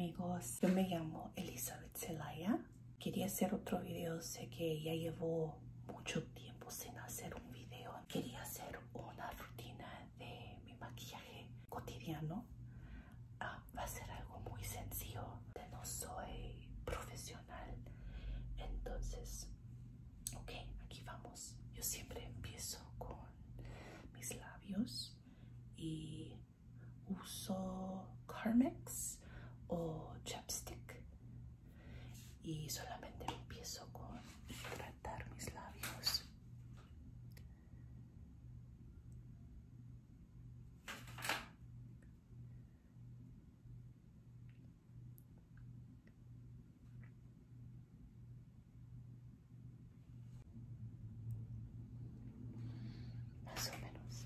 amigos, yo me llamo Elizabeth Zelaya. Quería hacer otro video, sé que ya llevo mucho tiempo sin hacer un video. Quería hacer una rutina de mi maquillaje cotidiano. Va a ser algo muy sencillo, no soy profesional, entonces, ok, aquí vamos. Yo siempre empiezo con mis labios y uso Carmex o chapstick y solamente empiezo con hidratar mis labios. Más o menos.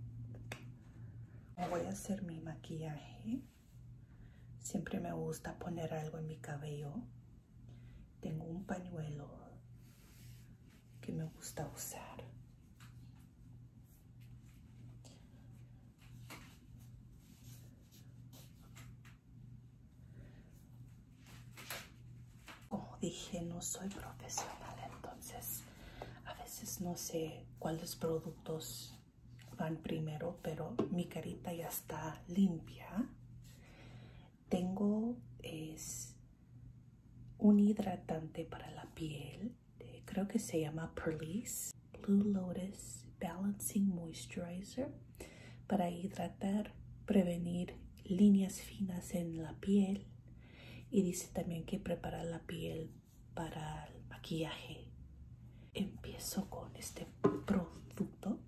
Voy a hacer mi maquillaje. Siempre me gusta poner algo en mi cabello. Tengo un pañuelo que me gusta usar. Como dije, no soy profesional, entonces a veces no sé cuáles productos van primero, pero mi carita ya está limpia. Tengo un hidratante para la piel, creo que se llama Purlisse Blue Lotus Balancing Moisturizer, para hidratar, prevenir líneas finas en la piel, y dice también que prepara la piel para el maquillaje. Empiezo con este producto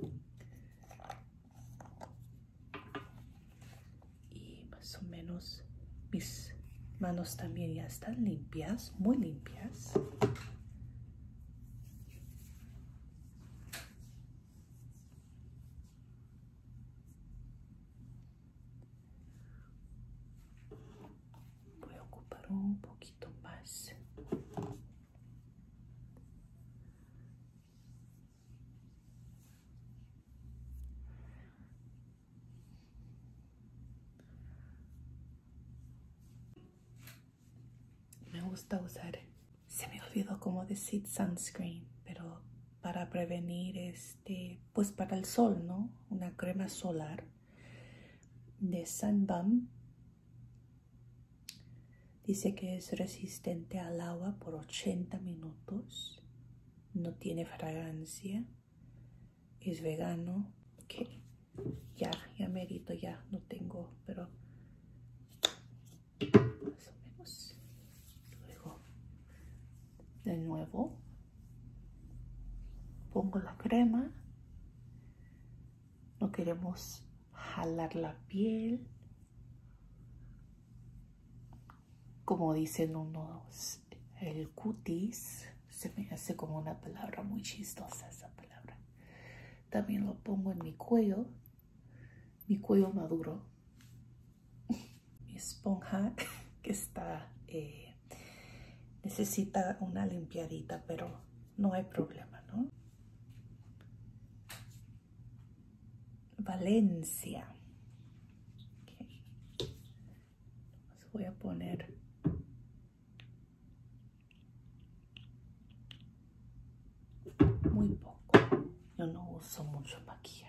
y más o menos mis manos también ya están limpias, muy limpias. Voy a ocupar un poquito más. Me gusta usar, se me olvidó cómo decir sunscreen, pero para prevenir pues para el sol, ¿no? Una crema solar de Sunbum. Dice que es resistente al agua por 80 minutos. No tiene fragancia. Es vegano. Ok. Ya merito, ya no tengo, pero más o menos. Luego, de nuevo, pongo la crema. No queremos jalar la piel, como dicen unos, el cutis. Se me hace como una palabra muy chistosa esa palabra. También lo pongo en mi cuello maduro. Mi esponja que está necesita una limpiadita, pero no hay problema, ¿no? Valencia. Okay. Voy a poner muy poco. Yo no uso mucho maquillaje.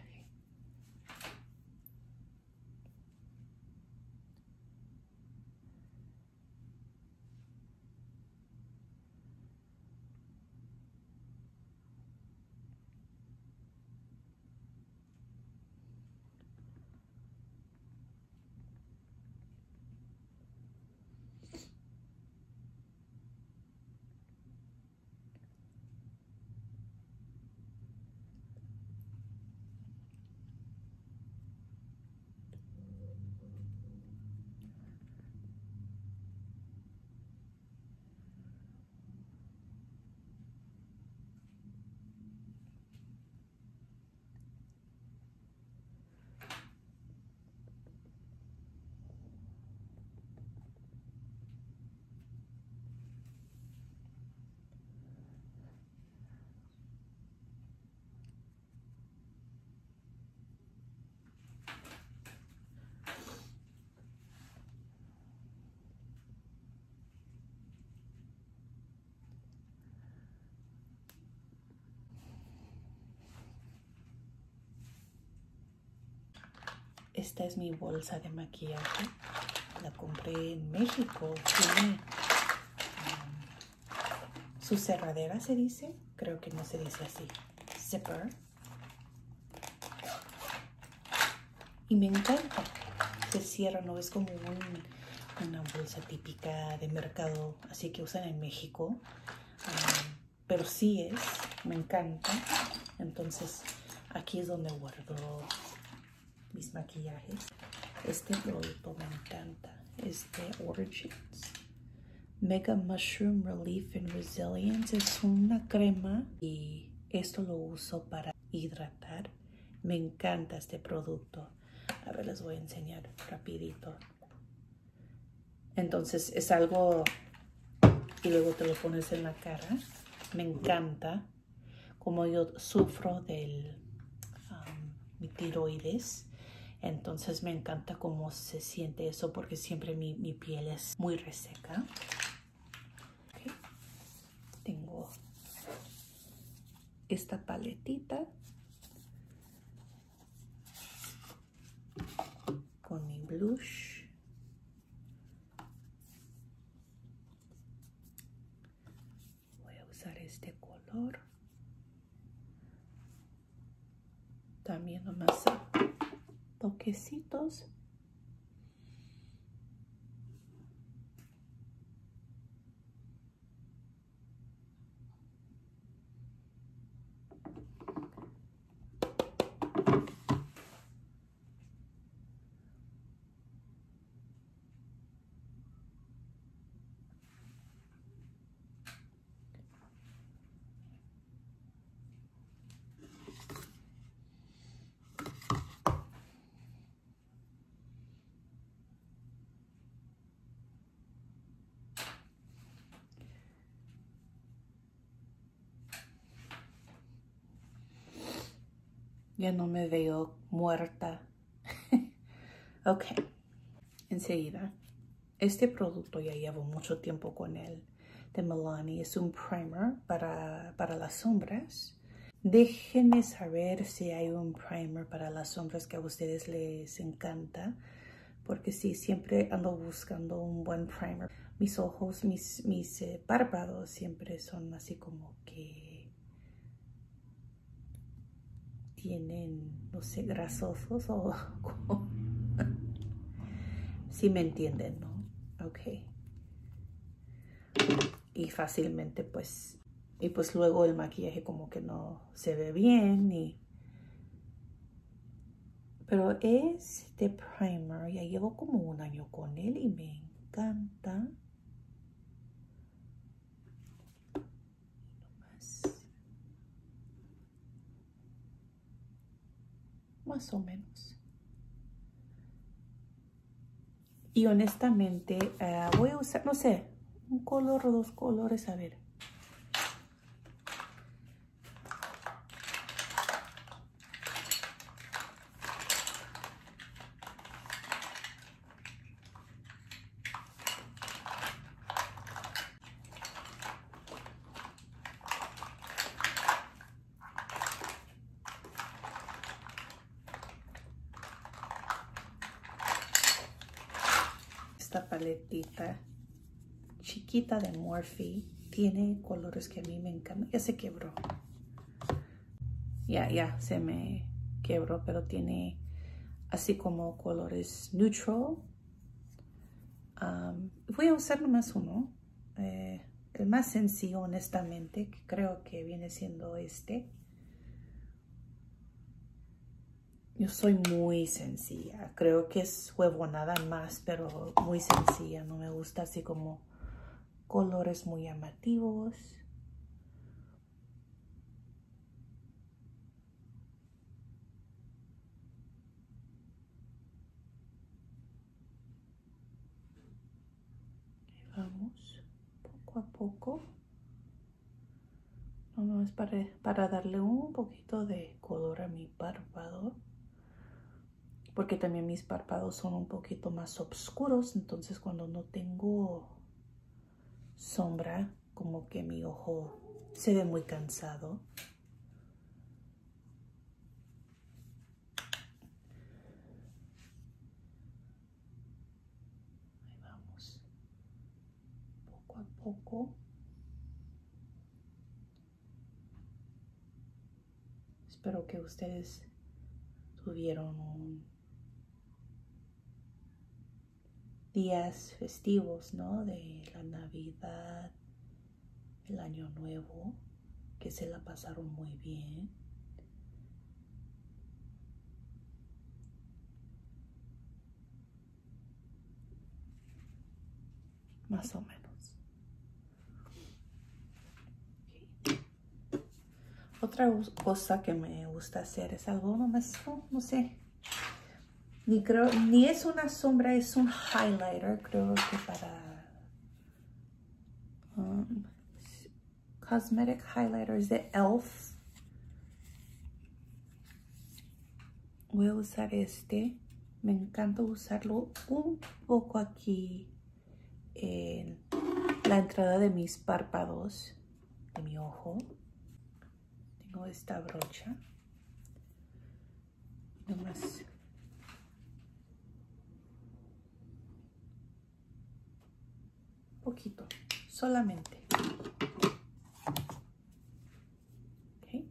esta es mi bolsa de maquillaje. La compré en México. Tiene su cerradera, se dice. Creo que no se dice así. Zipper. Y me encanta. Se cierra, no es como una bolsa típica de mercado, así que usan en México. Pero sí es, me encanta. Entonces aquí es donde guardo mis maquillajes. Este producto me encanta. Es de Origins. Mega Mushroom Relief and Resilience. Es una crema y esto lo uso para hidratar. Me encanta este producto. A ver, les voy a enseñar rapidito. Entonces es algo y luego te lo pones en la cara. Me encanta. Como yo sufro del mi tiroides, entonces me encanta cómo se siente eso porque siempre mi piel es muy reseca. Okay. Tengo esta paletita con mi blush. Voy a usar este color. También nomás toquecitos. Ya no me veo muerta. Ok, enseguida. Este producto ya llevo mucho tiempo con él. De Milani. Es un primer para las sombras. Déjenme saber si hay un primer para las sombras que a ustedes les encanta. Porque sí, siempre ando buscando un buen primer. Mis ojos, mis párpados siempre son así como que tienen, no sé, grasosos o si me entienden, ¿no? Ok. Y fácilmente pues, y pues luego el maquillaje como que no se ve bien pero este primer ya llevo como un año con él y me encanta. Más o menos. Y honestamente voy a usar, no sé, un color o dos colores, a ver. Esta paletita chiquita de Morphe tiene colores que a mí me encantan. Ya se quebró. Ya se me quebró, pero tiene así como colores neutral. Voy a usar nomás uno. El más sencillo, honestamente, que creo que viene siendo este. Yo soy muy sencilla. Creo que es huevonada más, pero muy sencilla. No me gusta así como colores muy llamativos. Vamos poco a poco. Nomás para darle un poquito de color a mi párpado. Porque también mis párpados son un poquito más oscuros. Entonces cuando no tengo sombra, como que mi ojo se ve muy cansado. poco. Espero que ustedes tuvieron días festivos, ¿no? De la Navidad, el Año Nuevo, que se la pasaron muy bien. Más o menos. Otra cosa que me gusta hacer es algo nomás, no sé, ni es una sombra, es un highlighter, creo que para cosmetic highlighters de e.l.f. Voy a usar este. Me encanta usarlo un poco aquí en la entrada de mis párpados, de mi ojo. Tengo esta brocha. Nomás poquito, solamente. ¿Okay?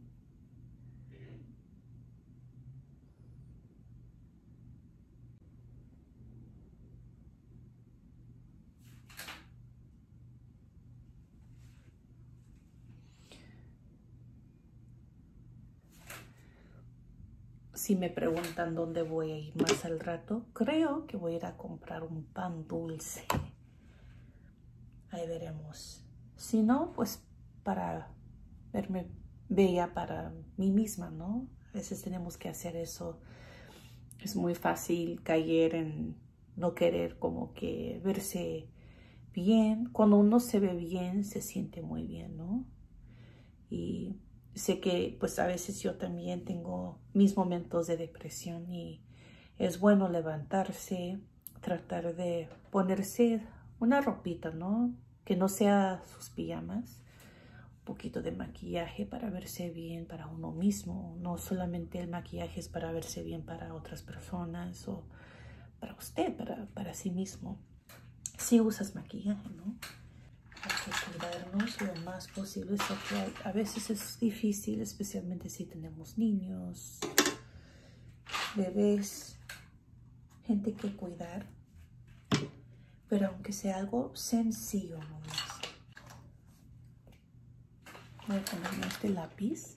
Si me preguntan dónde voy a ir más al rato, creo que voy a ir a comprar un pan dulce. Ahí veremos. Si no, pues para verme bella para mí misma, ¿no? A veces tenemos que hacer eso. Es muy fácil caer en no querer como que verse bien. Cuando uno se ve bien, se siente muy bien, ¿no? Y sé que pues a veces yo también tengo mis momentos de depresión y es bueno levantarse, tratar de ponerse una ropita, ¿no? Que no sea sus pijamas, un poquito de maquillaje para verse bien para uno mismo. No solamente el maquillaje es para verse bien para otras personas o para usted, para sí mismo. Si usas maquillaje, ¿no? Hay que cuidarnos lo más posible. A veces es difícil, especialmente si tenemos niños, bebés, gente que cuidar. Pero aunque sea algo sencillo nomás. Voy a ponerme este lápiz.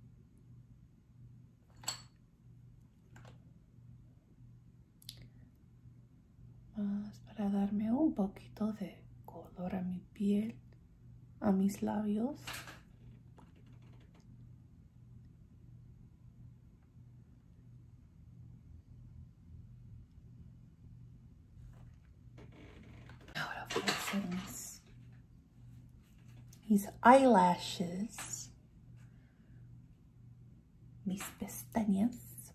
Más para darme un poquito de color a mi piel, a mis labios. Ahora voy a hacer mis eyelashes, mis pestañas.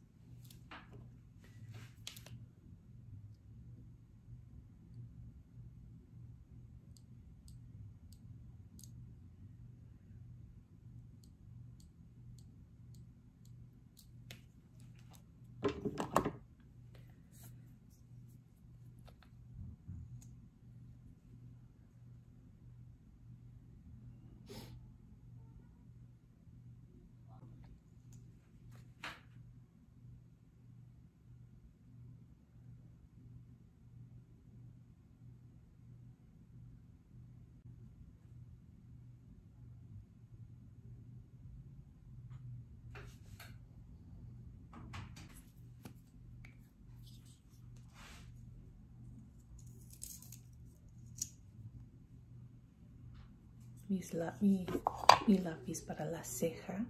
Mi lápiz para la ceja.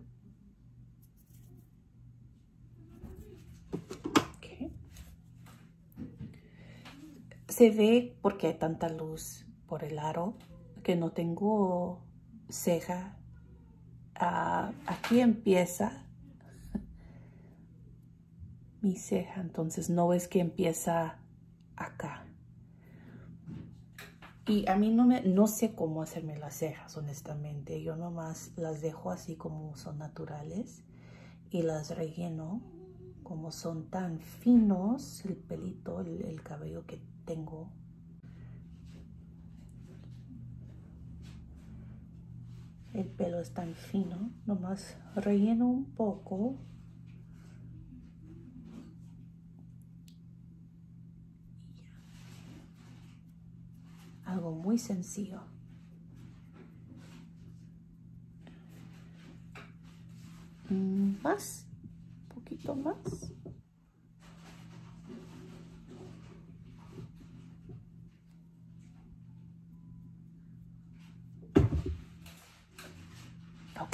Okay. Se ve porque hay tanta luz por el aro que no tengo ceja. Aquí empieza mi ceja, entonces no es que empieza acá. Y a mí no sé cómo hacerme las cejas, honestamente. Yo nomás las dejo así como son naturales y las relleno como son tan finos, el pelito, el cabello que tengo. el pelo es tan fino, nomás relleno un poco. Algo muy sencillo. Más, un poquito más. Ok.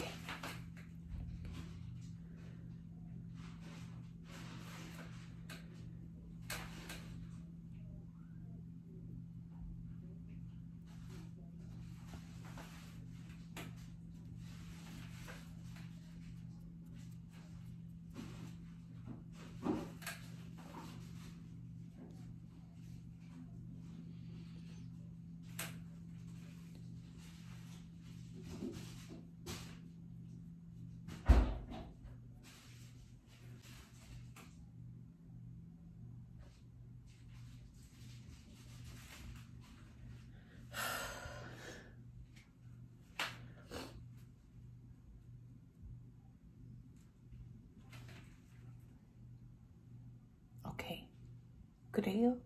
Ok, creo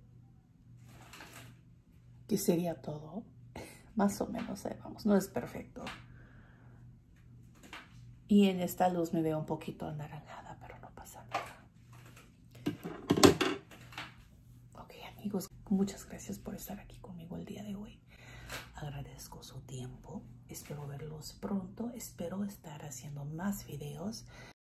que sería todo. Más o menos, ahí vamos. No es perfecto. Y en esta luz me veo un poquito anaranjada, pero no pasa nada. Ok, amigos, muchas gracias por estar aquí conmigo el día de hoy. Agradezco su tiempo. Espero verlos pronto. Espero estar haciendo más videos.